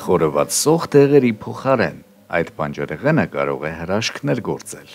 Խորոված սող դեղերի փոխարեն այդ բանջարեղենը կարող է հրաշքներ գործել։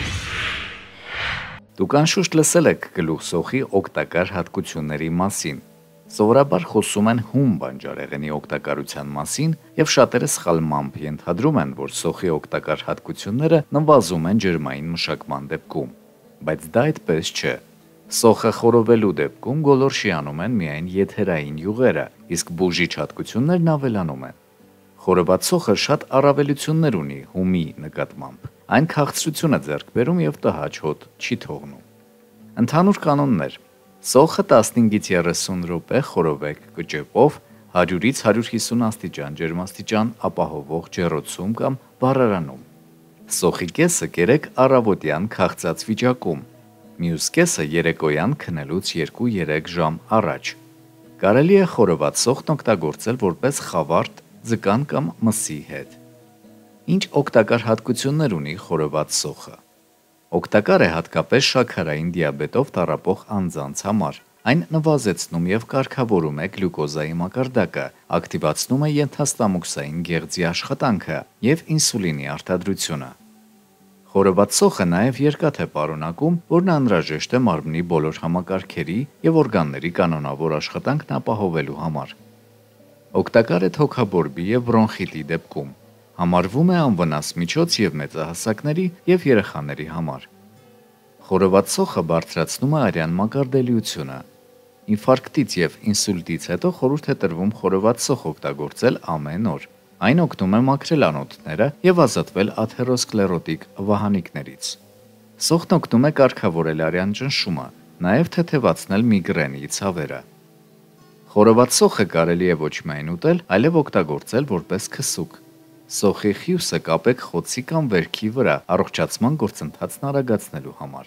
Դուք անշուշտ լսել եք գլուխ սոխի օգտակար հատկությունների մասին։ Սովորաբար խոսում են հում բանջարեղենի օգտակարության մասին եւ շատերը սխալմամբ ենթադրում են, որ սոխի օգտակար հատկությունները նվազում են ջերմային մշակման դեպքում, բայց դա այդպես չէ։ Սոխը խորովելու դեպքում գոլորշիանում են միայն եթերային յուղերը, իսկ բուժիչ հատկություններն ավելանում են։ Խորոված սոխը շատ առավելություններ ունի հումի նկատմամբ։ Այն քաղցրություն է ձեռք բերում եւ տհաճ հոտ չի թողնում։ Ընդհանուր կանոններ. սոխը 15-ից 30 րոպե խորովեք կճեպով 100-ից 150 աստիճան ջերմաստիճան ապահովող ջեռոցում կամ վառարանում։ Սոխի կեսը կերեք առավոտյան քաղցած վիճակում, մյուս կեսը երեկոյան քնելուց 2-3 ժամ առաջ։ Կարելի է խորոված սոխն օգտագործել որպես խավարտ ձկան կամ մսի հետ։ Ինչ օգտակար հատկություններ ունի խորոված սոխը։ Օգտակար է հատկապես շաքարային դիաբետով տառապող անձանց համար։ Այն նվազեցնում եւ կարգավորում է գլյուկոզայի մակարդակը, ակտիվացնում է ենթաստամոքսային գեղձի աշխատանքը եւ ինսուլինի արտադրությունը։ Խորոված սոխը նաև երկաթ է պարունակում, որն անհրաժեշտ է մարմնի բոլոր համակարգերի եւ օրգանների կանոնավոր աշխատանքն ապահովելու համար։ Օգտակար է թոքաբորբի եւ բրոնխիտի դեպքում։ Համարվում է անվնաս միջոց եւ մեծահասակների եւ երեխաների համար։ Խորոված սոխը բարձրացնում է արյան մակարդելիությունը։ Ինֆարկտից եւ ինսուլտից հետո խորհուրդ է տրվում խորոված սոխ օգտագործել ամեն օր։ Այն օգնում է մաքրել անոթները եւ ազատվել աթերոսկլերոտիկ վահանիկներից։ Սոխն օգնում է կարգավորել արյան ճնշումը, նաեւ թեթևացնել միգրենի ցավերը։ Խորոված սոխը կարելի է ոչ միայն ուտել, այլև օգտագործել որպես քսուկ։ Սոխի խյուսը կապեք խոցի կամ վերքի վրա առողջացման գործընթացն արագացնելու համար։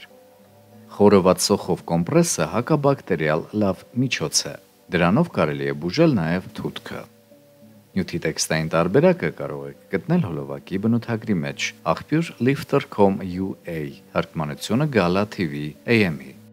Խորոված սոխով կոմպրեսը հակաբակտերիալ լավ միջոց է։ Դրանով կարելի է բուժել նաեւ թութքը։ Նյութի տեքստային տարբերակը կարող եք գտնել հոլովակի բնութագրի մեջ։ Աղբյուր Lifter.com.ua Թարգմանությունը Gala TV AM-ի